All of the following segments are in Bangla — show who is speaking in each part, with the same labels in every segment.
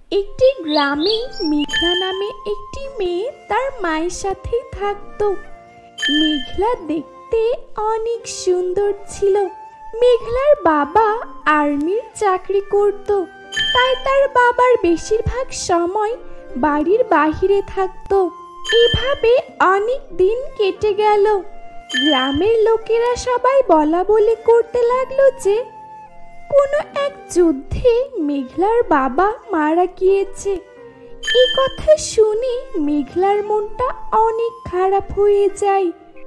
Speaker 1: একটি গ্রামে মেঘলা নামে একটি মেয়ে তার মায়ের সাথেই থাকতো। মেঘলা দেখতে অনেক সুন্দর ছিল। মেঘলার বাবা আর্মির চাকরি করত, তাই তার বাবার বেশিরভাগ সময় বাড়ির বাহিরে থাকতো। এভাবে অনেক দিন কেটে গেল। গ্রামের লোকেরা সবাই বলা বলি করতে লাগলো যে কোনো এক যুদ্ধে মেঘলার বাবা মারা গিয়েছে। এই কথা শুনে মেঘলার মনটা অনেক খারাপ হয়ে যায়।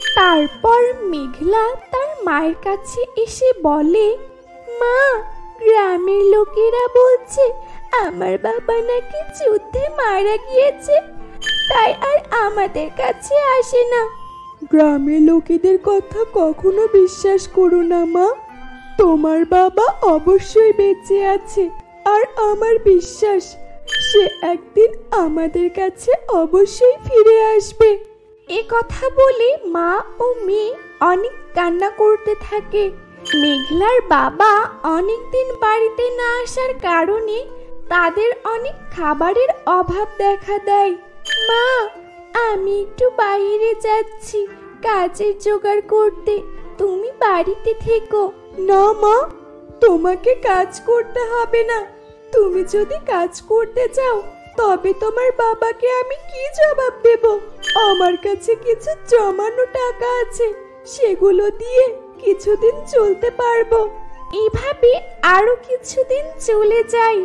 Speaker 1: তারপর মেঘলা তার মায়ের কাছে এসে বলে, মা, গ্রামের লোকেরা বলছে আমার বাবা নাকি যুদ্ধে মারা গিয়েছে, তাই আর আমাদের কাছে আসে না।
Speaker 2: গ্রামের লোকেদের কথা কখনো বিশ্বাস করো না মা, তোমার বাবা অবশ্যই বেঁচে আছে। আর আমার বিশ্বাস সে একদিন আমাদের কাছে অবশ্যই ফিরে আসবে।
Speaker 1: এ কথা বলে মা ও মেয়ে অনেক কান্না করতে থাকে। মেঘলার বাবা অনেকদিন বাড়িতে না আসার কারণে তাদের অনেক খাবারের অভাব দেখা দেয়। মা, আমি একটু বাইরে যাচ্ছি কাজের জোগাড় করতে, তুমি বাড়িতে থেকো।
Speaker 2: না মা, তোমাকে কাজ করতে হবে না। তুমি যদি কাজ করতে চাও তবে তোমার বাবাকে আমি কি জবাব দেব? আমার কাছে কিছু জমানো টাকা আছে, সেগুলো দিয়ে কিছুদিন চলতে পারবো।
Speaker 1: এভাবে আরো কিছুদিন চলে যায়,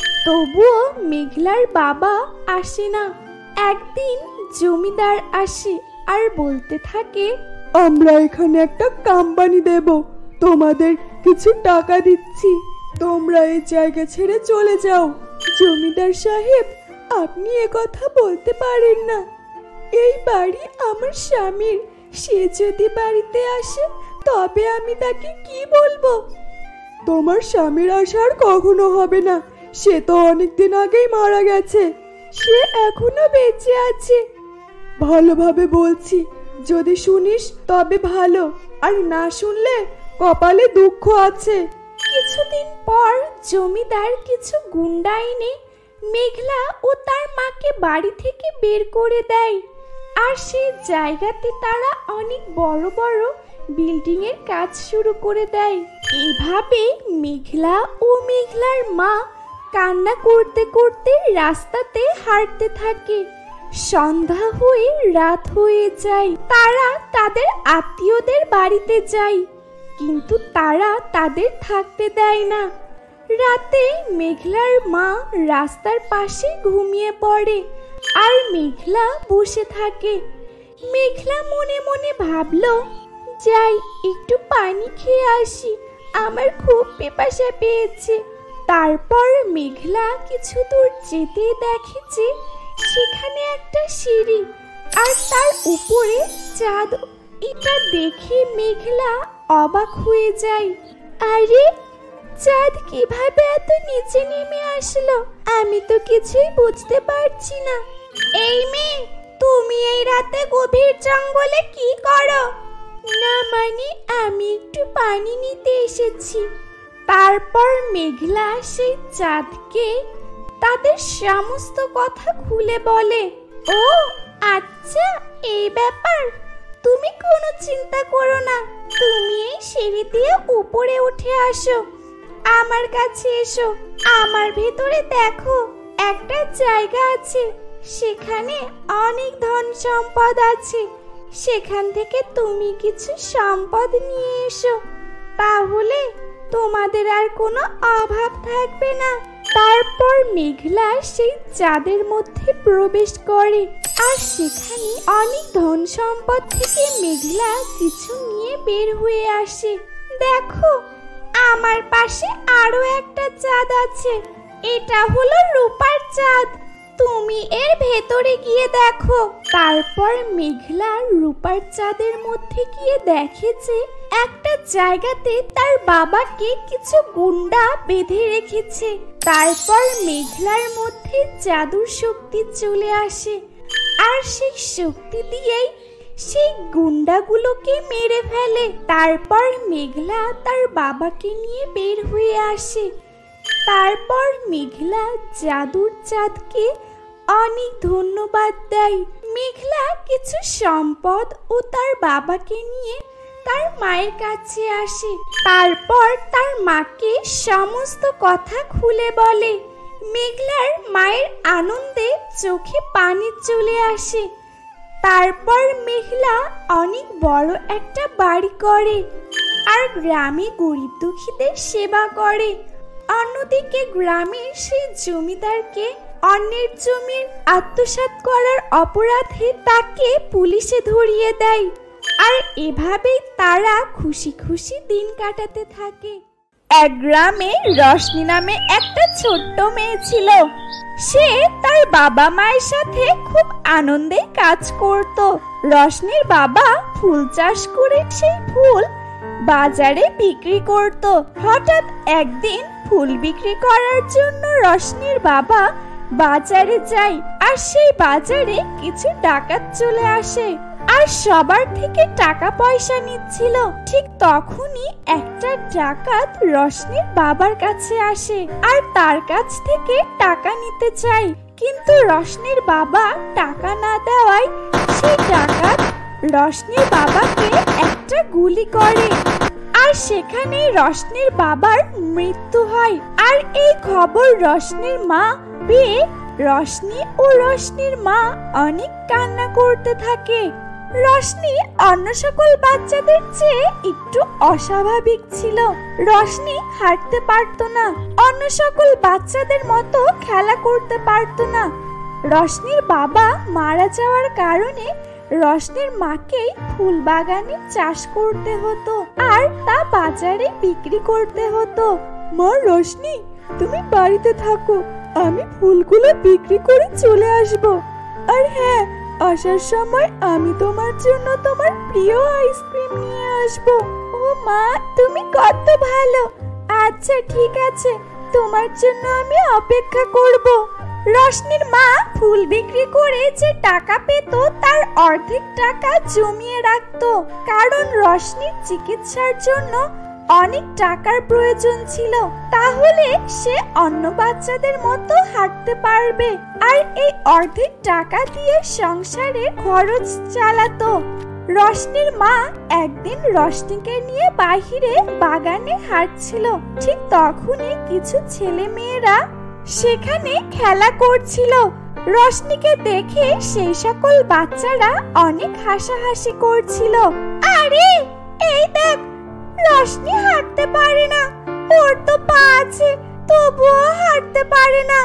Speaker 1: তবুও মেঘলার বাবা আসে না। একদিন জমিদার আসে আর বলতে থাকে,
Speaker 2: আমরা এখানে একটা কোম্পানি দেব, তোমাদের কিছু টাকা দিচ্ছি, তোমরা এই জায়গা ছেড়ে চলে যাও। জমিদার সাহেব, আপনি এ কথা বলতে পারেন না। এই বাড়ি আমার স্বামীর, সে যদি বাড়িতে আসে তবে আমি তাকে কি বলবো? তোমার স্বামীর আসার কখনো হবে না, সে তো অনেকদিন আগেই মারা গেছে, সে এখনো বেঁচে আছে। ভালোভাবে বলছি, যদি শুনিস তবে ভালো, আর না শুনলে কপালে দুঃখ আছে।
Speaker 1: কিছুদিন পর জমিদার কিছু গুন্ডা এনে মেঘলা ও তার মাকে বাড়ি থেকে বের করে দেয়। আর সেই জায়গাতে তারা অনেক বড় বড় বিল্ডিং এর কাজ শুরু করে দেয়। এভাবে মেঘলা ও মেঘলার মা কান্না করতে করতে রাস্তাতে হাঁটতে থাকে। সন্ধ্যা হয়ে রাত হয়ে যায়। তারা তাদের আত্মীয়দের বাড়িতে যায়, কিন্তু তারা তাদের থাকতে দেয় না। রাতে মেঘলার মা রাস্তার পাশে ঘুমিয়ে পড়ে আর মেঘলা বসে থাকে। মেঘলা মনে মনে ভাবলো, যাই একটু পানি খেয়ে আসি, আমার খুব পিপাসা পেয়েছে। তারপর মেঘলা কিছু দূর যেতে দেখে যে সেখানে একটা সিঁড়ি আর তার উপরে চাঁদ। এটা দেখে মেঘলা অবাক হয়ে যায়। আরে, চাঁদ কিভাবে এত নিচে নেমে আসলো? আমি তো কিছুই বুঝতে পারছি না। এই মেয়ে, তুমি এই রাতে গভীর জঙ্গলে কি করো? না মানে, আমি একটু পানি নিতে এসেছি। তারপর মেঘলা সেই চাঁদকে তাদের সমস্ত কথা খুলে বলে। ও আচ্ছা, এই ব্যাপার। তুমি কোনো চিন্তা করো না, তুমি এই সিঁড়ি দিয়ে উপরে উঠে আসো, আমার কাছে এসো। আমার ভেতরে দেখো একটা জায়গা আছে, সেখানে অনেক ধন সম্পদ আছে। সেখান থেকে তুমি কিছু সম্পদ নিয়ে এসো, তাহলে তোমাদের আর কোনো অভাব থাকবে না। তারপর মেঘলা সেই চাঁদের মধ্যে প্রবেশ করে আর সেখানে অনেক ধন সম্পদ থেকে মেঘলা কিছু নিয়ে বের হয়ে আসে। দেখো, আমার পাশে আরো একটা চাঁদ আছে, এটা হলো রূপার চাঁদ, তুমি এর ভেতরে গিয়ে দেখো। তারপর মেঘলা রূপার চাঁদের মধ্যে গিয়ে দেখে যে একটা জায়গাতে তার বাবাকে কিছু গুন্ডা বেঁধে রেখেছে। তারপর মেঘলার মধ্যে জাদুর শক্তি চলে আসে আর সেই শক্তি দিয়েই সেই গুন্ডাগুলোকে মেরে ফেলে। তারপর মেঘলা তার বাবাকে নিয়ে বের হয়ে আসে। তারপর মেঘলা জাদুর চাঁদকে অনেক ধন্যবাদ দেয়। মেঘলা কিছু সম্পদ ও তার বাবাকে নিয়ে তার মায়ের কাছে আসে। তারপর তার মাকে সমস্ত কথা খুলে বলে। মেঘলার মায়ের আনন্দে চোখে পানি চলে আসে। তারপর মেঘলা অনেক বড় একটা বাড়ি করে আর গ্রামে গরিব দুঃখীদের সেবা করে। অন্যদিকে গ্রামের সেই জমিদারকে অন্যের জমির আত্মসাৎ করার অপরাধে তাকে পুলিশে ধরিয়ে দেয়। আর এভাবেই তারা খুশি খুশি দিন কাটাতে থাকে। এক গ্রামে রশনি নামে একটা ছোট্ট মেয়ে ছিল। সে তার বাবা মায়ের সাথে খুব আনন্দে কাজ করত। রশনির বাবা ফুল চাষ করে সেই ফুল বাজারে বিক্রি করত। হঠাৎ একদিন ফুল বিক্রি করার জন্য রশনির বাবা বাজারে যায় আর সেই বাজারে কিছু ডাকাত চলে আসে আর সবার থেকে টাকা পয়সা নিচ্ছিল। ঠিক তখনই একটা ডাকাত রশনির বাবার কাছে আসে আর তার কাছ থেকে টাকা নিতে চায়, কিন্তু রশনির বাবা টাকা না দেওয়ায় সেই ডাকাত রশনির বাবাকে একটা গুলি করে আর সেখানে রশনির বাবার মৃত্যু হয়। আর এই খবর রশনির মা পেয়ে রশনি ও রশনির মা অনেক কান্না করতে থাকে। রশনি অন্য সকল বাচ্চাদের চেয়ে একটু অস্বাভাবিক ছিল। রশনি হাঁটতে পারতো না, অন্য সকল বাচ্চাদের মতো খেলা করতে পারতো না। রশনির বাবা মারা যাওয়ার কারণে রশনির মাকেই ফুল বাগানে চাষ করতে হতো আর তা বাজারে বিক্রি করতে হতো।
Speaker 2: মা রশনি, তুমি বাড়িতে থাকো, আমি ফুলগুলো বিক্রি করে চলে আসব। আর হ্যাঁ, আসার সময় আমি তোমার জন্য তোমার প্রিয় আইসক্রিম নিয়ে আসব।
Speaker 1: ও মা, তুমি কত ভালো। আচ্ছা ঠিক আছে, তোমার জন্য আমি অপেক্ষা করব। রশনির মা ফুল বিক্রি করে যে টাকা পেত তার অর্ধেক টাকা জমিয়ে রাখতো, কারণ রশনির চিকিৎসার জন্য অনেক টাকার প্রয়োজন ছিল। তাহলে সে অন্য বাচ্চাদের মতো হাঁটতে পারবে আর এই অর্ধেক টাকা দিয়ে সংসারে খরচ চালাতো। রশনির মা একদিন রশনিকে নিয়ে বাহিরে বাগানে হাঁটছিল। ঠিক তখনই কিছু ছেলে মেয়েরা সেখানে খেলা করছিল। রশনিকে দেখে সেই সকল বাচ্চারা অনেক হাসাহাসি করছিল। আরে এই দেখ, রশনি হাঁটতে পারে না, ওর তো পা আছে তবুও হাঁটতে পারে না।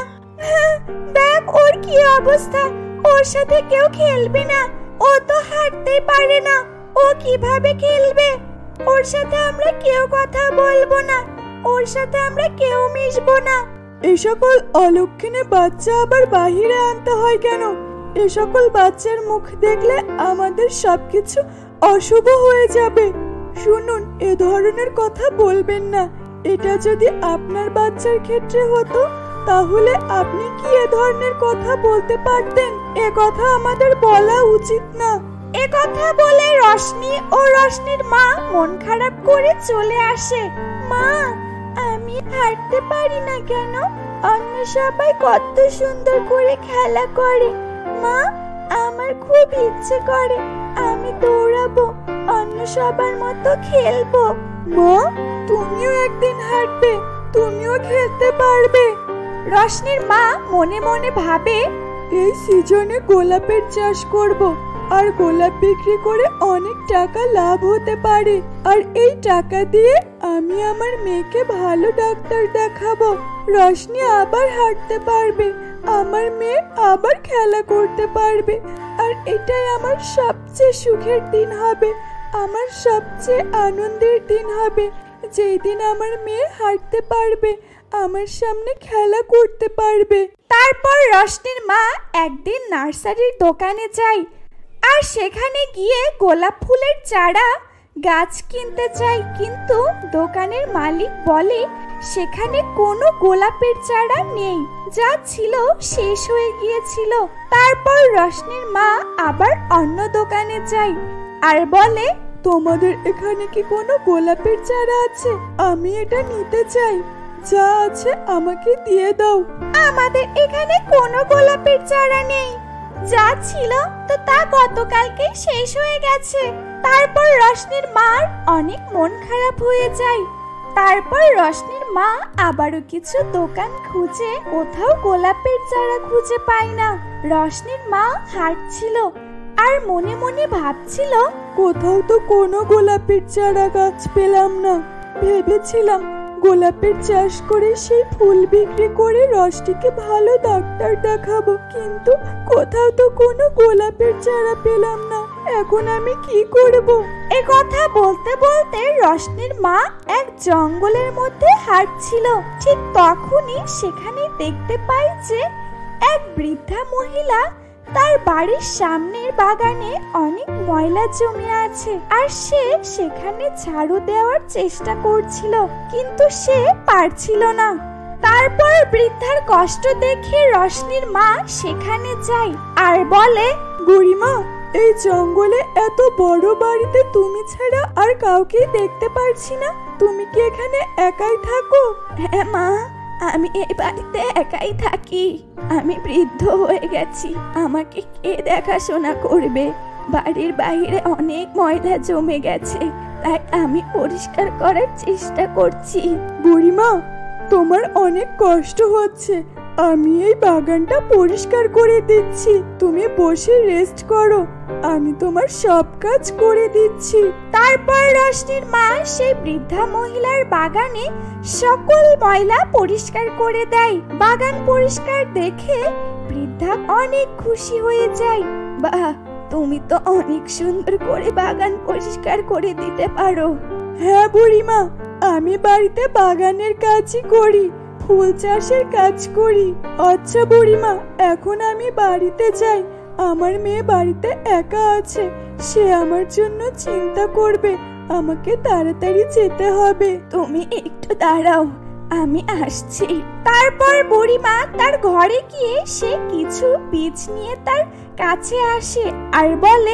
Speaker 1: দেখ ওর কি অবস্থা, ওর সাথে কেউ খেলবে না, ও তো হাঁটতেই পারে না, ও কিভাবে খেলবে? ওর সাথে আমরা কেউ কথা বলবো না, ওর সাথে আমরা কেউ মিশবো না।
Speaker 2: এ সকল অলক্ষণে বাচ্চা আবার বাহিরে আনতে হয় কেন? এ সকল বাচ্চার মুখ দেখলে আমাদের সবকিছু অশুভ হয়ে যাবে। শুনুন, এ ধরনের কথা বলবেন না। এটা যদি আপনার বাচ্চার ক্ষেত্রে হতো তাহলে আপনি কি এ ধরনের কথা বলতে পারতেন? এ কথা আমাদের বলা উচিত না।
Speaker 1: এ কথা বলে রশনি ও রশনির মা মন খারাপ করে চলে আসে। মা, আমি হাঁটতে পারি না কেন? অন্য সবাই কত সুন্দর করে খেলা করে। মা, আমার খুব ইচ্ছে করে আমি দৌড়াবো, অন্য সবার মতো খেলবো।
Speaker 2: মা, তুমিও একদিন হাঁটবে, তুমিও খেলতে পারবে।
Speaker 1: রশনির মা মনে মনে ভাবে,
Speaker 2: এই সিজনে গোলাপের চাষ করব আর গোলাপ বিক্রি করে অনেক টাকা লাভ হতে পারে। আর এই টাকা দিয়ে আমি আমার মেয়েকে ভালো ডাক্তার দেখাবো। রশনি আবার হাঁটতে পারবে, আমার মেয়ে আবার খেলা করতে পারবে। আর এটাই আমার সবচেয়ে সুখের দিন হবে, আমার সবচেয়ে আনন্দের দিন হবে, যেই দিন আমার মেয়ে হাঁটতে পারবে, আমার সামনে খেলা করতে পারবে।
Speaker 1: তারপর রশনির মা একদিন নার্সারির দোকানে যায় আর সেখানে গিয়ে গোলাপ ফুলের চারা গাছ কিনতে চায়, কিন্তু দোকানের মালিক বলে সেখানে কোনো গোলাপের চারা নেই, যা ছিল শেষ হয়ে গিয়েছিল। তারপর রশনির মা আবার অন্য দোকানে যায় আর বলে,
Speaker 2: তোমাদের এখানে কি কোনো গোলাপের চারা আছে? আমি এটা নিতে চাই। যা আছে আমাকে দিয়ে দাও।
Speaker 1: আমাদের এখানে কোনো গোলাপের চারা নেই, যা ছিল তো তা গতকালকেই শেষ হয়ে গেছে। তারপর রশনির মার অনেক মন খারাপ হয়ে যায়। তারপর রশনির মা আবারও কিছু দোকান খুঁজে কোথাও গোলাপের চারা খুঁজে পায় না। রশনির মা হাঁটছিল আর মনে মনে ভাবছিল,
Speaker 2: কোথাও তো কোনো গোলাপের চারা গাছ পেলাম না। ভেবেছিলাম গোলাপের চাষ করে সেই ফুল বিক্রি করে রশনিকে ভালো ডাক্তার দেখাবো, কিন্তু কোথাও তো কোনো গোলাপের চারা পেলাম না। এখন আমি কি করব?
Speaker 1: এ কথা বলতে বলতে রশনির মা এক জঙ্গলের মধ্যে হাঁটছিল। ঠিক তখনই সেখানে দেখতে পায় যে এক বৃদ্ধা মহিলা তার বাড়ির সামনের বাগানে অনেক ময়লা জমে আছে, আর সে সেখানে ঝাড়ু দেওয়ার চেষ্টা করছিল, কিন্তু সে পারছিল না। তারপর বৃদ্ধার কষ্ট দেখে রশনির মা সেখানে যায় আর বলে,
Speaker 2: বুড়িমা, এই জঙ্গলে এত বড় বাড়িতে তুমি ছাড়া আর কাউকে দেখতে পারছি না। তুমি কি এখানে একাই থাকো?
Speaker 1: হ্যাঁ মা, আমি এই বাড়িতে একাই থাকি। আমি বৃদ্ধ হয়ে গেছি, আমাকে কে দেখাশোনা করবে? বাড়ির বাইরে অনেক ময়লা জমে গেছে, তাই আমি পরিষ্কার করার চেষ্টা করছি।
Speaker 2: বুড়িমা, তোমার অনেক কষ্ট হচ্ছে, আমি এই বাগানটা পরিষ্কার করে দিচ্ছি। তুমি বসে রেস্ট করো, আমি তোমার সব কাজ করে দিচ্ছি।
Speaker 1: তারপর রশনির মা সেই বৃদ্ধা মহিলার বাগানে সকল ময়লা পরিষ্কার করে দেয়। বাগান পরিষ্কার দেখে বৃদ্ধা অনেক খুশি হয়ে যায়। বাহ, তুমি তো অনেক সুন্দর করে বাগান পরিষ্কার করে দিতে পারো।
Speaker 2: হ্যাঁ বুড়িমা, আমি বাড়িতে বাগানের কাজই করি, ফুল চাষের কাজ করি। আচ্ছা বুড়িমা, এখন আমি বাড়িতে যাই। আমার মেয়ে বাড়িতে একা আছে, সে আমার জন্য চিন্তা করবে। আমাকে তাড়াতাড়ি যেতে হবে।
Speaker 1: তুমি একটু দাঁড়াও, আমি আসছি। তারপর বুড়িমা তার ঘরে গিয়ে সে কিছু বীজ নিয়ে তার কাছে আসে আর বলে,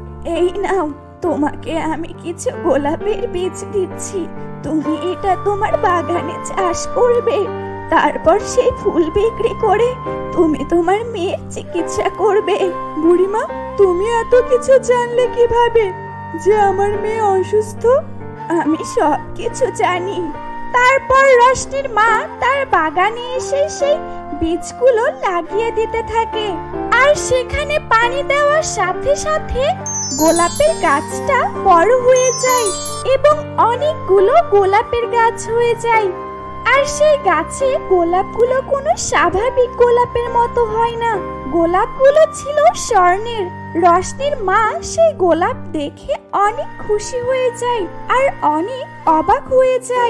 Speaker 1: এই নাও, তোমাকে আমি কিছু গোলাপের বীজ দিচ্ছি। তুমি এটা তোমার বাগানে চাষ করবে, তারপর সেই ফুল বিক্রি করে তুমি তোমার মেয়ের চিকিৎসা করবে।
Speaker 2: বুড়িমা, তুমি এত কিছু জানলে কিভাবে যে আমার মেয়ে অসুস্থ?
Speaker 1: আমি সব কিছু জানি। তারপর রশনির মা তার বাগানে এসে সেই বীজগুলো লাগিয়ে দিতে থাকে, আর সেখানে পানি দেওয়ার সাথে সাথে গোলাপের গাছটা বড় হয়ে যায় এবং অনেকগুলো গোলাপের গাছ হয়ে যায়। আর সেই গাছে গোলাপগুলো কোনো স্বাভাবিক গোলাপের মতো হয় না, গোলাপগুলো ছিল স্বর্ণের। রশনির মা সেই গোলাপ দেখে অনেক খুশি হয়ে যায় আর অনেক অবাক হয়ে যায়।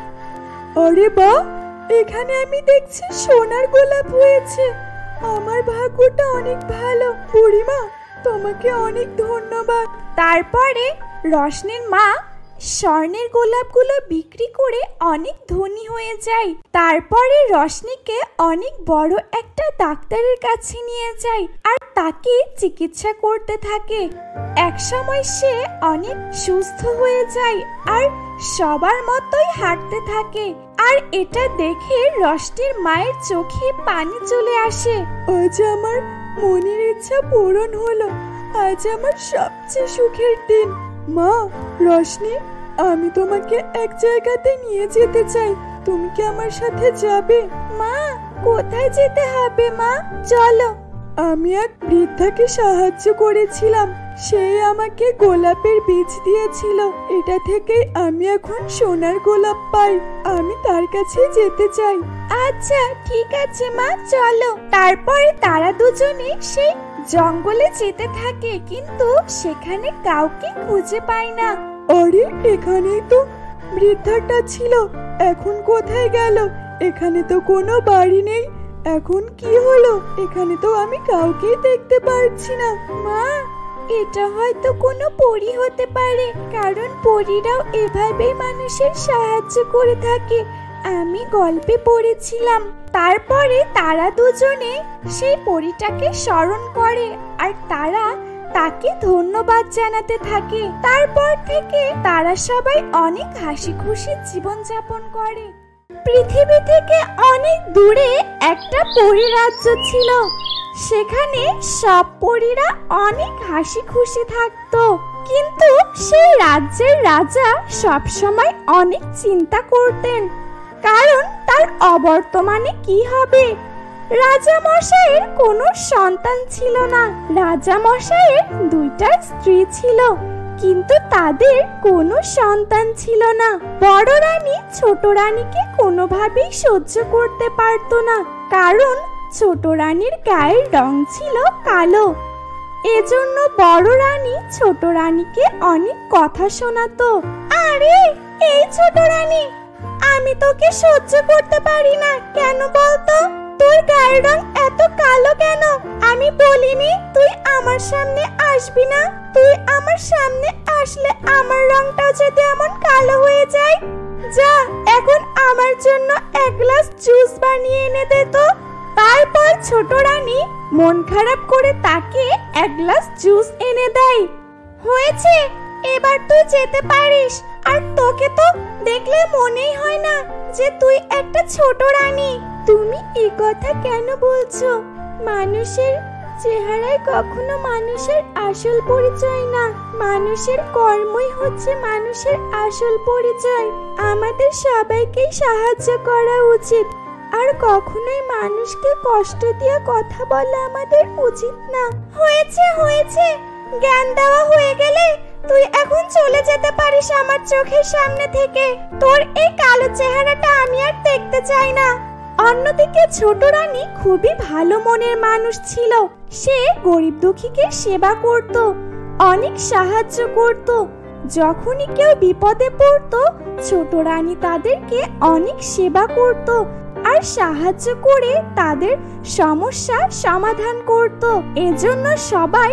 Speaker 2: আরে বাহ, এখানে আমি দেখছি সোনার গোলাপ হয়েছে। আমার ভাগ্যটা অনেক ভালো। বুড়িমা, তোমাকে অনেক ধন্যবাদ।
Speaker 1: তারপরে রশনির মা স্বর্ণের গোলাপগুলো বিক্রি করে অনেক ধনী হয়ে যায়। তারপরে রশনিকে অনেক বড় একটা ডাক্তারের কাছে নিয়ে যায় আর তাকে চিকিৎসা করতে থাকে। একসময় সে অনেক সুস্থ হয়ে যায় আর সবার মতোই হাঁটতে থাকে। আর এটা দেখে রশনির মায়ের চোখে পানি চলে আসে।
Speaker 2: আজ আমার মনের ইচ্ছা পূরণ হলো, আজ আমার সবচেয়ে সুখের দিন। মা, রশনি, আমি তোমাকে এক জায়গাতে নিয়ে যেতে চাই, তুমি কি আমার সাথে যাবে?
Speaker 1: মা, কোথায় যেতে হবে মা? চলো।
Speaker 2: আমি এক বৃদ্ধাকে সাহায্য করেছিলাম, সে আমাকে গোলাপের বীজ দিয়েছিল। এটা থেকে আমি এখন সোনার গোলাপ পাই, আমি তার কাছে যেতে চাই।
Speaker 1: আচ্ছা ঠিক আছে মা, চলো। তারপরে তারা দুজনে সেই জঙ্গলে যেতে থাকে, কিন্তু সেখানে কাউকে খুঁজে পায় না।
Speaker 2: আরে, এখানেই তো বৃদ্ধাটা ছিল, এখন কোথায় গেল? এখানে তো কোনো বাড়ি নেই, এখন কি হলো? এখানে তো আমি কাউকেই দেখতে পাচ্ছি না।
Speaker 1: মা, এটা হয়তো কোনো পরী হতে পারে, কারণ পরীরাও এভাবেই মানুষের সাহায্য করে থাকে, আমি গল্পে পড়েছিলাম। তারপরে তারা দুজনে সেই পরীটাকে স্মরণ করে আর তারা তাকে ধন্যবাদ জানাতে থাকে। তারপর থেকে তারা সবাই অনেক হাসি খুশি জীবন যাপন করে। পৃথিবী থেকে অনেক দূরে একটা পরিরাজ্য ছিল। সেখানে সব পরীরা অনেক হাসি খুশি থাকতো, কিন্তু সেই রাজ্যের রাজা সবসময় অনেক চিন্তা করতেন, কারণ তার অবর্তমানে কি হবে। রাজা মশাইয়ের কোনো সন্তান ছিল না। রাজা মশাইয়ের দুইটা স্ত্রী ছিল, কিন্তু তাদের কোনো সন্তান ছিল না। বড় রানী ছোট রানীকে কোনোভাবেই সহ্য করতে পারতো না, কারণ ছোট রানীর গায়ের রং ছিল কালো। এজন্য বড় রানী ছোট রানীকে অনেক কথা শোনাতো। আরে এই ছোট রানী, আমি তোকে সহ্য করতে পারি না। কেন বলতো? তোর গায়ের রং এত কালো কেন? আমি বলিনি তুই আমার সামনে আসবি না? তুই আমার সামনে আসলে আমার রংটাও যদি এমন কালো হয়ে যায়। যা এখন আমার জন্য এক গ্লাস জুস বানিয়ে এনে দে তো। তারপর ছোট রানী মন খারাপ করে তাকে এক গ্লাস জুস এনে দেয়। হয়েছে, এবার তুই যেতে পারিস। আর তোকে তো দেখলে মনেই হয় না যে তুই একটা ছোট রানী। তুমি এই কথা কেন বলছো? মানুষের চেহারায় কখনো মানুষের আসল পরিচয় না, মানুষের কর্মই হচ্ছে মানুষের আসল পরিচয়। আমাদের সবাইকেই সাহায্য করা উচিত, আর কখনোই মানুষকে কষ্ট দিয়ে কথা বলা আমাদের উচিত না। হয়েছে হয়েছে, জ্ঞান দেওয়া হয়ে গেলে তুই এখন চলে যেতে পারিস আমার চোখের সামনে থেকে। তোর এই কালো চেহারাটা আমি আর দেখতে চাই না। অন্যদিকে ছোট রানী খুবই ভালো মনের মানুষ ছিল। সে গরিব দুঃখীকে সেবা করত, অনেক সাহায্য করত। যখনই কেউ বিপদে পড়তো, ছোট রানী তাদেরকে অনেক সেবা করত আর সাহায্য করে তাদের সমস্যা সমাধান করত। এজন্য সবাই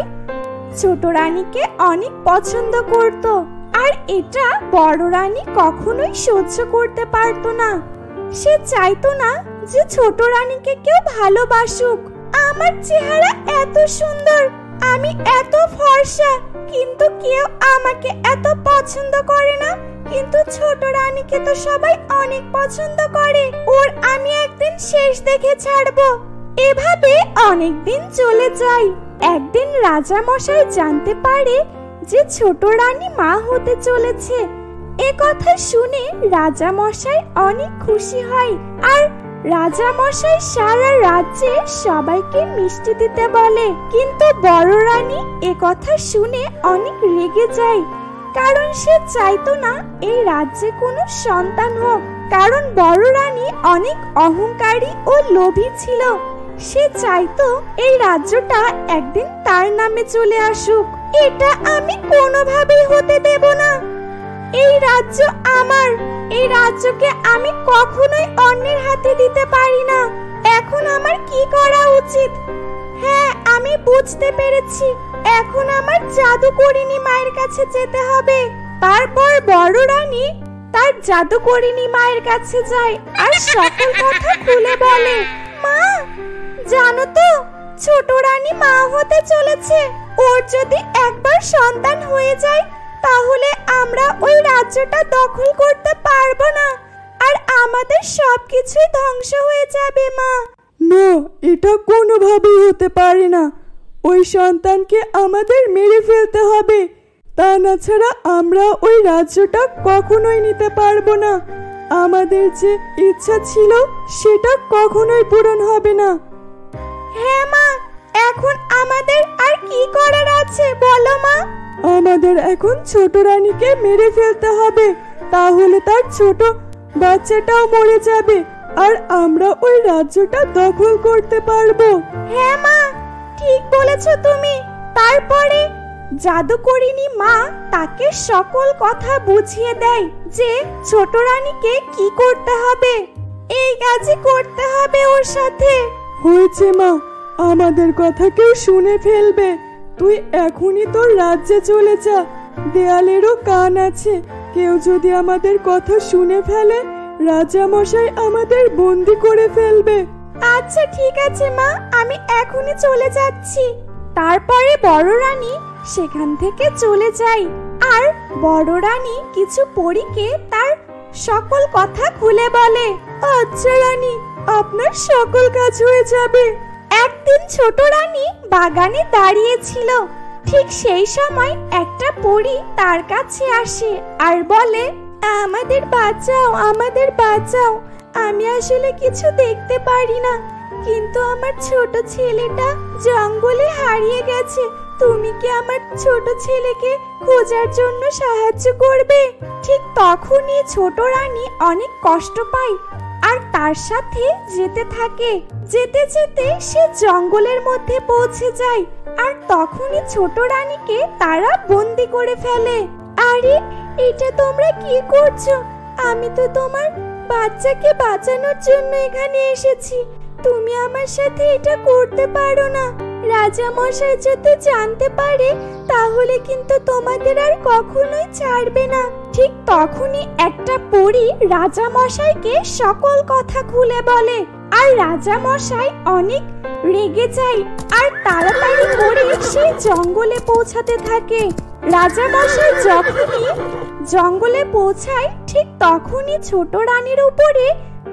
Speaker 1: ছোট রানীকে অনেক পছন্দ করত, আর এটা বড় রানী কখনোই সহ্য করতে পারতো না। সে চাইতো না যে ছোট রানীকে কেউ ভালোবাসুক। আমার চেহারা এত সুন্দর, আমি এত ফর্সা, কিন্তু কেউ আমাকে এত পছন্দ করে না। কিন্তু ছোট রানীকে তো সবাই অনেক পছন্দ করে। ওর আমি একদিন শেষ দেখে ছাড়বো। এভাবে অনেক দিন চলে যায়। একদিন রাজা মশাই জানতে পারে যে ছোট রানী মা হতে চলেছে। এ কথা শুনে রাজা মশাই অনেক খুশি হয়, আর রাজা মশাই সারা রাজ্যে সবাইকে মিষ্টি দিতে বলে। কিন্তু বড় রানী এ কথা শুনে অনেক রেগে যায়, কারণ সে চাইতো না এই রাজ্যে কোনো সন্তান হোক। কারণ বড় রানী অনেক অহংকারী ও লোভী ছিল। সে চাইতো এই রাজ্যটা একদিন তার নামে চলে আসুক। এটা আমি কোনোভাবেই হতে দেব না। এই রাজ্য আমার, এই রাজ্যকে আমি কখনোই অন্যের হাতে দিতে পারি না। এখন আমার কি করা উচিত? হ্যাঁ, আমি বুঝতে পেরেছি। এখন আমার জাদুকরিনী মায়ের কাছে যেতে হবে। তারপর বড় রানী তার জাদুকরিনী মায়ের কাছে যায় আর সকল কথা খুলে বলে। মা, জানো তো ছোট রানী মা হতে চলেছে। ওর যদি একবার সন্তান হয়ে যায়, তাহলে আমরা ওই রাজ্যটা দখল করতে পারবো না, আর আমাদের সবকিছুই ধ্বংস হয়ে যাবে। মা,
Speaker 2: না, এটা কোনোভাবেই হতে পারে না। ওই সন্তানকে আমাদের মেরে ফেলতে হবে, তা না ছাড়া আমরা ওই রাজ্যটা কখনোই নিতে পারবো না। আমাদের যে ইচ্ছা ছিল সেটা কখনোই পূরণ হবে না।
Speaker 1: হ্যাঁ মা, এখন আমাদের আর কি করার আছে বলো মা?
Speaker 2: আমাদের এখন ছোট রানীকে মেরে ফেলতে হবে, তাহলে তার ছোট বাচ্চাটাও মরে যাবে, আর আমরা ওই রাজ্যটা দখল করতে পারবো।
Speaker 1: হ্যাঁ মা, ঠিক বলেছো তুমি। তারপরে জাদুকরিনী মা তাকে সকল কথা বুঝিয়ে দেয় যে ছোট রানীকে কি করতে হবে। এই কাজই করতে হবে ওর সাথে।
Speaker 2: হয়েছে মা, আমাদের কথা কেউ শুনে ফেলবে। তুই এখনই তোর রাজ্যে চলে যা। দেয়ালেরও কান আছে, কেউ যদি আমাদের কথা শুনে ফেলে, রাজা মশাই আমাদের বন্দি করে ফেলবে।
Speaker 1: আচ্ছা ঠিক আছে মা, আমি এখনই চলে যাচ্ছি। তারপরে বড় রানী সেখান থেকে চলে যায়, আর বড় রানী কিছু পরীকে তার সকল কথা খুলে বলে।
Speaker 2: আচ্ছা রানী, আপনার সকল কাজ হয়ে যাবে।
Speaker 1: একদিন ছোট রানী বাগানে দাঁড়িয়েছিল। ঠিক সেই সময় একটা পরী তার কাছে আসে আর বলে, আমাদের বাঁচাও, আমাদের বাঁচাও। আমি আসলে কিছু দেখতে পারি না, কিন্তু আমার ছোট ছেলেটা জঙ্গলে হারিয়ে গেছে। তুমি কি আমার ছোট ছেলেকে খোঁজার জন্য সাহায্য করবে? ঠিক তখনই ছোট রানী অনেক কষ্ট পায় আর তার সাথে যেতে থাকে। যেতে যেতে সে জঙ্গলের মধ্যে পৌঁছে যায় আর তখনই ছোট রানীকে তারা বন্দি করে ফেলে। আরে, এটা তোমরা কি করছো? আমি তো তোমার বাচ্চাকে বাঁচানোর জন্য এখানে এসেছি। তুমি আমার সাথে এটা করতে পারো না। রাজা মশাই যদি জানতে পারে তাহলে কিন্তু তোমাদের আর কখনোই ছাড়বে না। ঠিক তখনই একটা পরী রাজা মশাইকে সকল কথা খুলে বলে আর রাজা মশাই অনেক রেগে যায় আর তাড়াতাড়ি করে সেই জঙ্গলে পৌঁছাতে থাকে। রাজা মশাই যখনই জঙ্গলে পৌঁছায় ঠিক তখনই ছোট রানীর উপরে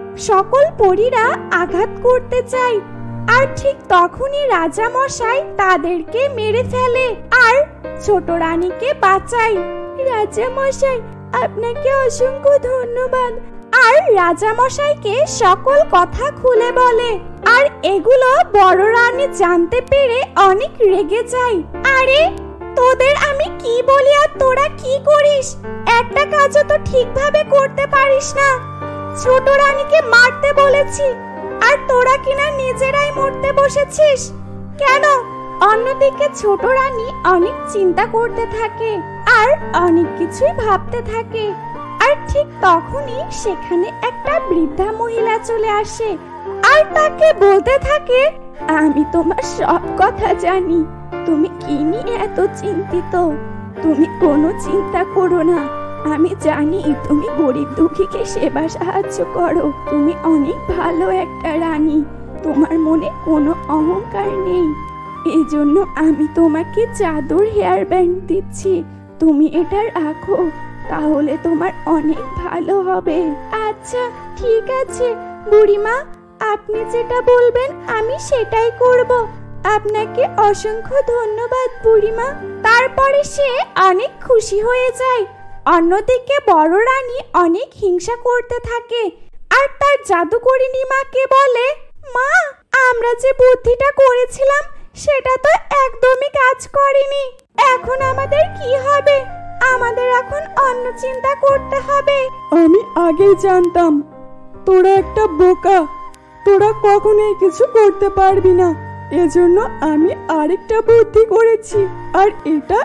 Speaker 1: সকল পরীরা আঘাত করতে চায় আর ঠিক তখনই রাজা মশাই তাদেরকে মেরে ফেলে আর ছোট রানীকে বাঁচায়। রাজা মশাই, আপনাকে অসংখ্য ধন্যবাদ। আর রাজা মশাইকে সকল কথা খুলে বলে আর এগুলো বড় রানী জানতে পেরে অনেক রেগে যায়। আরে, তোদের আমি কি বলি আর তোরা কি করিস? একটা কাজও তো ঠিকভাবে করতে পারিস না। ছোট রানীকে মারতে বলেছি আর তোরা কিনা নিজেরাই মরতে বসেছিস কেন? অন্যদিকে ছোট রানী অনেক চিন্তা করতে থাকে আর অনেক কিছুই ভাবতে থাকে। আর ঠিক তখনই সেখানে একটা বৃদ্ধা মহিলা চলে আসে আর তাকে বলতে থাকে, আমি তোমার সব কথা জানি। তুমি কি নিয়ে এত চিন্তিত? তুমি কোনো চিন্তা করো না। আমি জানি তুমি গরিব দুঃখীকে সেবা সাহায্য করো। তুমি অনেক ভালো একটা রানী। তোমার মনে কোনো অহংকার নেই। এই জন্য আমি তোমাকে জাদুর হেয়ার ব্যান্ড দিচ্ছি। তুমি এটা রাখো, তাহলে তোমার অনেক ভালো হবে। আচ্ছা, ঠিক আছে বুড়িমা, আপনি যেটা বলবেন আমি সেটাই করব। আপনাকে অসংখ্য ধন্যবাদ বুড়িমা। তারপরে সে অনেক খুশি হয়ে যায়। অন্যদিকে বড় রানী অনেক হিংসা করতে থাকে আর তার জাদুকরিনী মাকে বলে, মা, আমরা যে বুদ্ধিটা করেছিলাম সেটা তো একদমই কাজ করেনি। এখন আমাদের কি হবে? আমাদের এখন অন্য চিন্তা করতে হবে।
Speaker 2: আমি আগেই জানতাম তোরা একটা বোকা, তোরা কখনোই কিছু করতে পারবি না। এজন্য আমি আরেকটা বুদ্ধি করেছি আর এটা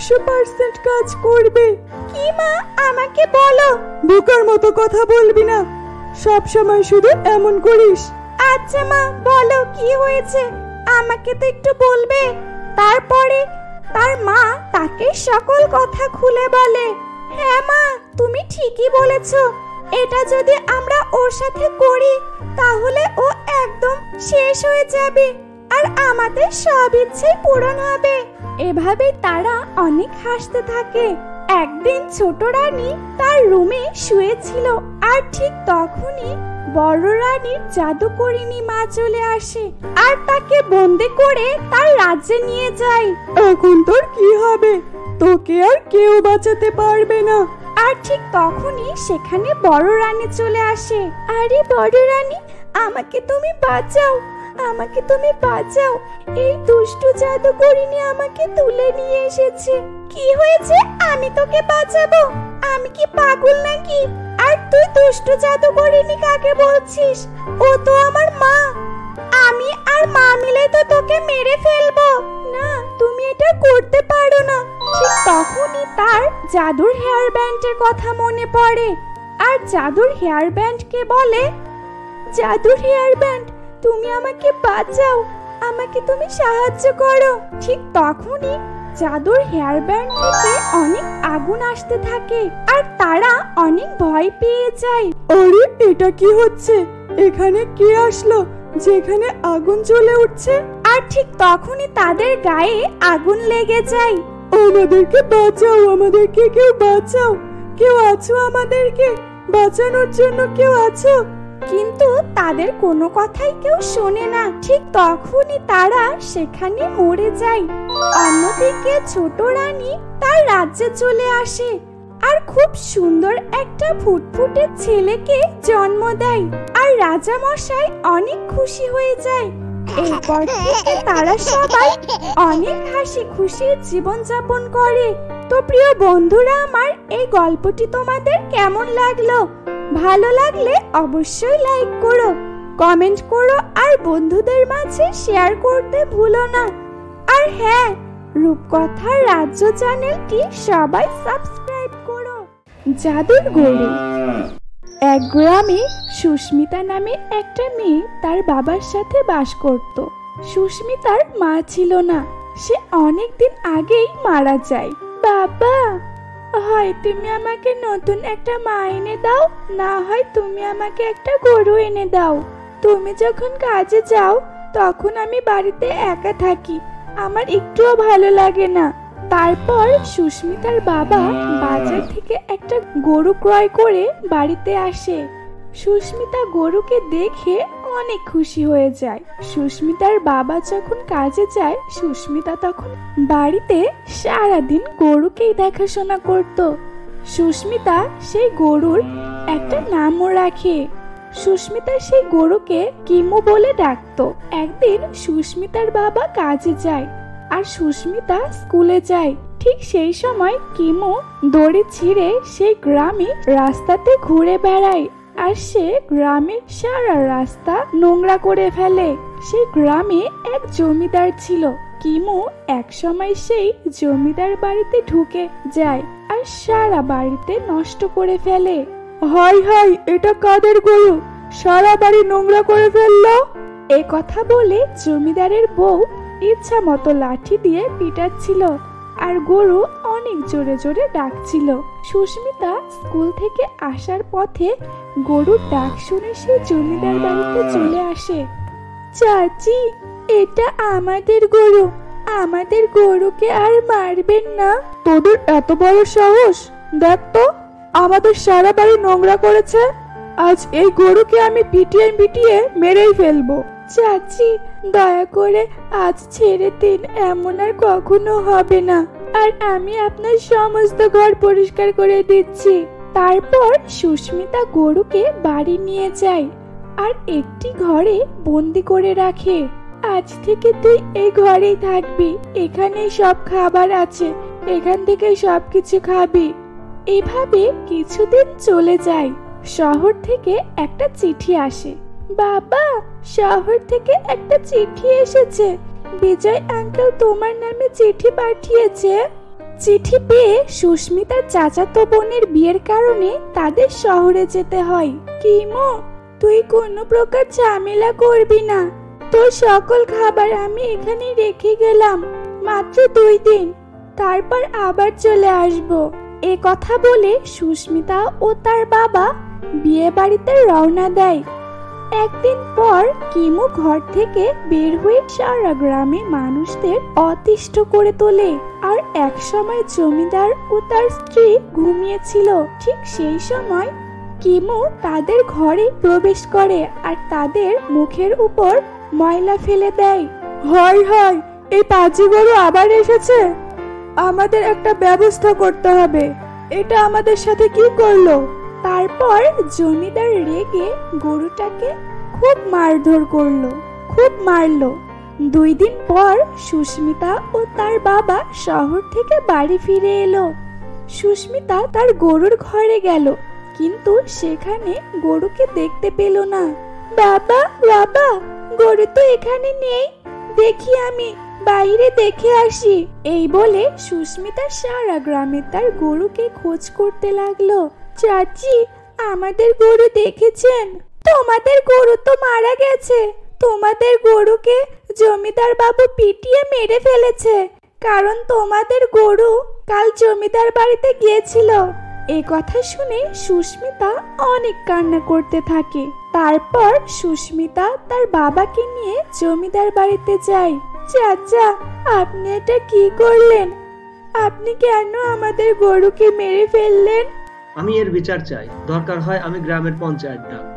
Speaker 2: 100% কাজ করবে।
Speaker 1: কি মা, আমাকে বলো।
Speaker 2: বোকার মতো কথা বলবি না, সব সময় শুধু এমন করিস।
Speaker 1: আচ্ছা মা, বলো কি হয়েছে, আমাকে তো একটু বলবে। তারপরে তার মা তাকে সকল কথা খুলে বলে। হ্যাঁ মা, তুমি ঠিকই বলেছো। এটা যদি আমরা ওর সাথে করি তাহলে ও একদম শেষ হয়ে যাবে আর আমাদের সব ইচ্ছে পূরণ হবে। এভাবে তারা অনেক হাসতে থাকে। একদিন ছোট রানী তার রুমে শুয়েছিল আর ঠিক তখনই বড় রানীর জাদুকরিনী মা চলে আসে আর তাকে বন্দি করে তার রাজ্যে নিয়ে যায়।
Speaker 2: এখন তোর কি হবে? তোকে আর কেউ বাঁচাতে পারবে না।
Speaker 1: আর ঠিক তখনই সেখানে বড় রানী চলে আসে। আরে বড় রানী, আমাকে তুমি বাঁচাও, আমাকে তুমি বাঁচাও। এই দুষ্টু জাদুকরিনী আমাকে তুলে নিয়ে এসেছে। কি হয়েছে? আমি তোকে বাঁচাবো? আমি কি পাগল নাকি? আর তুই দুষ্টু জাদুকরিনী কাকে বলছিস? ও তো আমার মা। আমি আর মা মিলে তো তোকে মেরে ফেলবো। না, তুমি এটা করতে পারো না। ঠিক তখনই তার জাদুর হেয়ার ব্যান্ডের কথা মনে পড়ে আর জাদুর হেয়ার ব্যান্ডকে বলে, জাদুর হেয়ার ব্যান্ড, তুমি আমাকে বাঁচাও, আমাকে তুমি সাহায্য করো। ঠিক তখনই জাদুর হেয়ার ব্যান্ড থেকে অনেক আগুন আসতে থাকে আর তারা অনেক ভয় পেয়ে যায়।
Speaker 2: আরে, এটা কি হচ্ছে? এখানে কে আসলো যেখানে আগুন জ্বলে উঠছে?
Speaker 1: আর ঠিক তখনই তাদের গায়ে আগুন লেগে যায়।
Speaker 2: আমাদেরকে বাঁচাও, আমাদেরকে কেউ বাঁচাও। কেউ আছো? আমাদেরকে বাঁচানোর জন্য কেউ আছো?
Speaker 1: কিন্তু তাদের কোনো কথাই কেউ শোনে না। ঠিক তখনই তারা সেখানে মরে যায়। অন্যদিকে ছোট রানী তার রাজ্যে চলে আসে আর খুব সুন্দর একটা ফুটফুটে ছেলেকে জন্ম দেয়। আর রাজা মশাই অনেক খুশি হয়ে যায়। এরপর থেকে তারা সবাই অনেক হাসি খুশি জীবন যাপন করে। তো প্রিয় বন্ধুরা আমার, এই গল্পটি তোমাদের কেমন লাগলো? ভালো লাগলে অবশ্যই লাইক করো, কমেন্ট করো আর বন্ধুদের মাঝে শেয়ার করতে ভুলো না। আর হ্যাঁ, রূপকথার রাজ্য চ্যানেলটি সবাই সাবস্ক্রাইব করো। জাদুর গরু। এক গ্রামে সুস্মিতা নামে একটা মেয়ে তার বাবার সাথে বাস করত। সুস্মিতার মা ছিল না, সে অনেক দিন আগেই মারা যায়। বাবা, হয় তুমি আমাকে নতুন একটা মা এনে দাও, না হয় তুমি আমাকে একটা গরু এনে দাও। তুমি যখন কাজে যাও তখন আমি বাড়িতে একা থাকি, আমার একটুও ভালো লাগে না। তারপর সুস্মিতার বাবা বাজার থেকে একটা গরু ক্রয় করে বাড়িতে আসে। সুস্মিতা গরুকে দেখে অনেক খুশি হয়ে যায়। সুস্মিতার বাবা যখন কাজে যায়, সুস্মিতা তখন বাড়িতে সারাদিন গরুকেই দেখাশোনা করত। সুস্মিতা সেই গরুর একটা নামও রাখে। সুস্মিতা সেই গরুকে কিমু বলে ডাকতো। একদিন সুস্মিতার বাবা কাজে যায় আর সুস্মিতা স্কুলে যায়। ঠিক সেই সময় কিমু দড়ি ছিঁড়ে সেই গ্রামে রাস্তাতে ঘুরে বেড়ায় আর সে গ্রামের সারা রাস্তা নোংরা করে ফেলে। সেই গ্রামে এক জমিদার ছিল। কিমু এক সময় সেই জমিদার বাড়িতে ঢুকে যায় আর সারা বাড়িতে নষ্ট করে ফেলে।
Speaker 2: হাই হাই, এটা কাদের গরু? সারা বাড়ি নোংরা করে ফেললো।
Speaker 1: এ কথা বলে জমিদারের বউ ইচ্ছা মতো লাঠি দিয়ে পিটাচ্ছিল আর গরু অনেক জোরে জোরে ডাকছিল। সুস্মিতা স্কুল থেকে আসার পথে গরুর ডাক শুনে সে জমিদার বাড়িতে চলে আসে। চাচি, এটা আমাদের গরু, আমাদের গরুকে আর মারবেন না।
Speaker 2: তোদের এত বড় সাহস! দেখ তো, আমাদের সারা বাড়ি নোংরা করেছে। আজ এই গরুকে আমি পিটিয়ে পিটিয়ে মেরেই ফেলবো।
Speaker 1: চাচি, দয়া করে আজ ছেড়ে দিন, এমন আর কখনো হবে না। আর আমি আপনার সমস্ত ঘর পরিষ্কার করে দিচ্ছি। তারপর সুস্মিতা গরুকে বাড়ি নিয়ে যায় আর একটি ঘরে বন্দি করে রাখে। আজ থেকে তুই এই ঘরেই থাকবি, এখানেই সব খাবার আছে, এখান থেকে সবকিছু খাবি। এভাবে কিছুদিন চলে যায়। শহর থেকে একটা চিঠি আসে। বাবা, শহর থেকে একটা চিঠি এসেছে, বিজয় আঙ্কেল তোমার নামে চিঠি পাঠিয়েছে। চিঠি পেয়ে সুস্মিতার চাচাতো বোনের বিয়ের কারণে তাদের শহরে যেতে হয়। কিমো, তুই কোনো প্রকার ঝামেলা করবি না, তোর সকল খাবার আমি এখানে রেখে গেলাম, মাত্র 2 দিন, তারপর আবার চলে আসব। এ কথা বলে সুস্মিতা ও তার বাবা বিয়ে বাড়িতে রওনা দেয়। একদিন পর কিমু ঘর থেকে বের হয়ে সারা গ্রামে মানুষদের অতিষ্ঠ করে তোলে। আর এক সময় জমিদার ও তার স্ত্রী ঘুমিয়েছিল। ঠিক সেই সময় কিমু তাদের ঘরে প্রবেশ করে আর তাদের মুখের উপর ময়লা ফেলে দেয়।
Speaker 2: হাই হাই, এই পাজি গরু আবার এসেছে। আমাদের একটা ব্যবস্থা করতে হবে। এটা আমাদের সাথে কি করলো?
Speaker 1: তারপর জমিদার রেগে গরুটাকে খুব মারধর করলো, খুব মারলো। 2 দিন পর সুস্মিতা ও তার বাবা শহর থেকে বাড়ি ফিরে এলো। সুস্মিতা তার গরুর ঘরে গেল, কিন্তু সেখানে গরুকে দেখতে পেল না। বাবা, বাবা, গরু তো এখানে নেই, দেখি আমি বাইরে দেখে আসি। এই বলে সুস্মিতা সারা গ্রামে তার গরুকে খোঁজ করতে লাগলো। চাচি, আমাদের গরু দেখেছেন? তোমাদের গরু তো মারা গেছে, তোমাদের গরুকে জমিদার বাবু পিটিয়ে মেরে ফেলেছে, কারণ তোমাদের গরু কাল জমিদার বাড়িতে গিয়েছিল। এ কথা শুনে সুস্মিতা অনেক কান্না করতে থাকে। তারপর সুস্মিতা তার বাবাকে নিয়ে জমিদার বাড়িতে যায়। চাচা, আপনি এটা কি করলেন? আপনি কেন আমাদের গরুকে মেরে ফেললেন?
Speaker 3: আমি এর বিচার চাই, দরকার হয় আমি গ্রামের পঞ্চায়েত ডাকবো।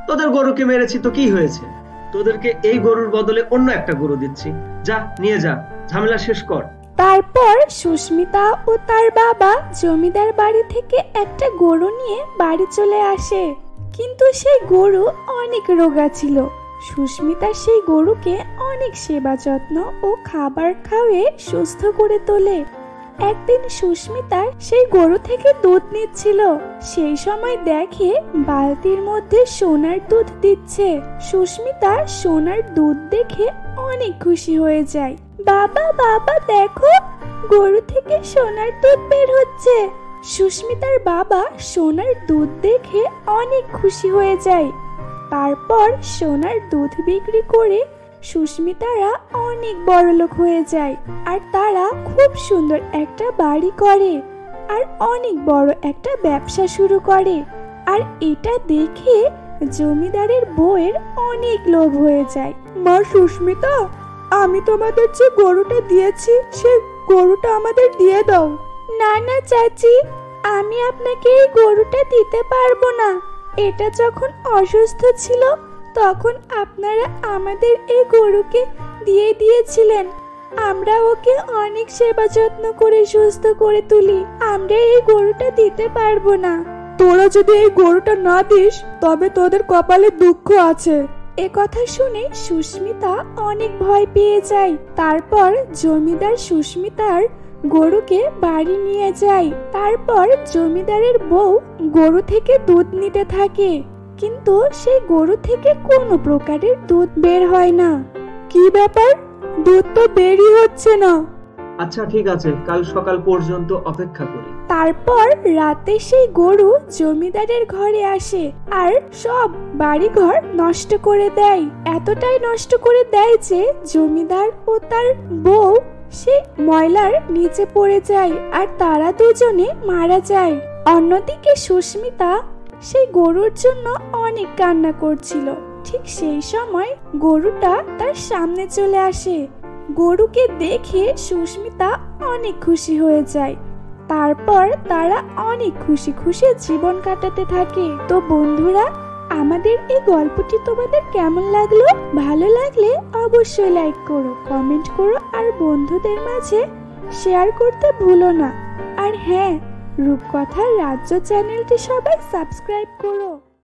Speaker 3: তোদের গরুকে মেরেছি তো কি হয়েছে? তোদেরকে এই গরুর বদলে অন্য একটা গরু দিচ্ছি, যা নিয়ে যা, ঝামেলা শেষ কর।
Speaker 1: তারপর সুস্মিতা ও তার বাবা জমিদার বাড়ি থেকে একটা গরু নিয়ে বাড়ি চলে আসে। কিন্তু সেই গরু অনেক রোগা ছিল। সুস্মিতা সেই গরুকে অনেক সেবা যত্ন ও খাবার খাওয়িয়ে সুস্থ করে তোলে। একদিন সুস্মিতা সেই গরু থেকে দুধ নিচ্ছিল, সেই সময় দেখে বালতির মধ্যে সোনার দুধ দিচ্ছে। সুস্মিতা সোনার দুধ দেখে অনেক খুশি হয়ে যায়। বাবা বাবা দেখো, গরু থেকে সোনার দুধ বের হচ্ছে। সুস্মিতার বাবা সোনার দুধ দেখে অনেক খুশি হয়ে যায়। তারপর সোনার দুধ বিক্রি করে সুস্মিতারা অনেক বড়লোক হয়ে যায়, আর তারা খুব সুন্দর একটা বাড়ি করে আর অনেক বড় একটা ব্যবসা শুরু করে। আর এটা দেখে জমিদারের বউয়ের অনেক লোভ হয়ে যায়।
Speaker 2: মা সুস্মিতা, আমি তোমাদের যে গরুটা দিয়েছি সে গরুটা আমাদের দিয়ে দাও।
Speaker 1: না না চাচি, আমি আপনাকে এই গরুটা দিতে পারবো না। এটা যখন অসুস্থ ছিল তখন আপনারা আমাদের এই গরুকে দিয়ে দিয়েছিলেন। আমরা ওকে অনেক সেবা যত্ন করে সুস্থ করে তুলি। আমরা এই গরুটা দিতে পারবো না।
Speaker 2: তোরা যদি এই গরুটা না দিস তবে তোদের কপালে দুঃখ আছে।
Speaker 1: এ কথা শুনে সুস্মিতা অনেক ভয় পেয়ে যায়। তারপর জমিদার সুস্মিতার গরুকে বাড়ি নিয়ে যায়। তারপর জমিদারের বউ গরু থেকে দুধ নিতে থাকে, কিন্তু সেই গরু থেকে কোনো প্রকারের দুধ বের হয় না।
Speaker 2: কি ব্যাপার, দুধ তো বেরই হচ্ছে না।
Speaker 3: আচ্ছা ঠিক আছে, কাল সকাল পর্যন্ত অপেক্ষা করি।
Speaker 1: তারপর রাতে সেই গরু জমিদারের ঘরে আসে আর সব বাড়িঘর নষ্ট করে দেয়। এতটাই নষ্ট করে দেয় যে জমিদার ও তার বউ সে ময়লার নিচে পড়ে যায় আর তারা দুজনে মারা যায়। অন্যদিকে সুস্মিতা সেই গরুর জন্য অনেক কান্না করছিল। ঠিক সেই সময় গরুটা তার সামনে চলে আসে। গরুকে দেখে সুস্মিতা অনেক খুশি হয়ে যায়। তারপর তারা অনেক খুশি খুশি জীবন কাটাতে থাকে। তো বন্ধুরা, আমাদের এই গল্পটি তোমাদের কেমন লাগলো? ভালো লাগলে অবশ্যই লাইক করো, কমেন্ট করো আর বন্ধুদের মাঝে শেয়ার করতে ভুলো না। আর হ্যাঁ, রূপকথার রাজ্য চ্যানেলটি সবাই সাবস্ক্রাইব করো।